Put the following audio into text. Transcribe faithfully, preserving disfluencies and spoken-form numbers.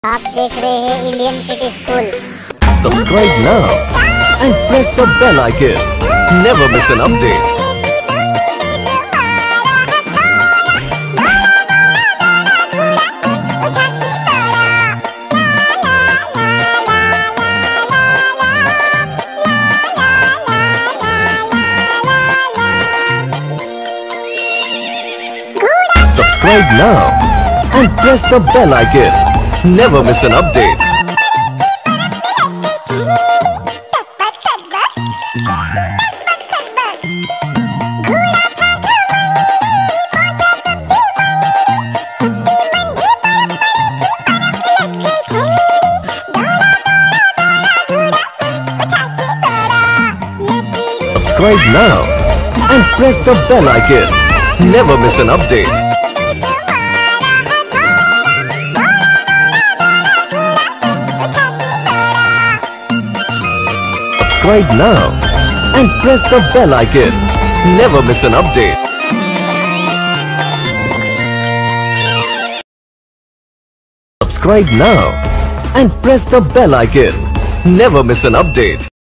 आप देख रहे हैं Indian City School. Subscribe now and press the bell icon. Never miss an update. Subscribe now and press the bell icon. Never miss an update. Subscribe now and press the bell icon. Never miss an update. Subscribe now and press the bell icon. Never miss an update. Subscribe now and press the bell icon. Never miss an update.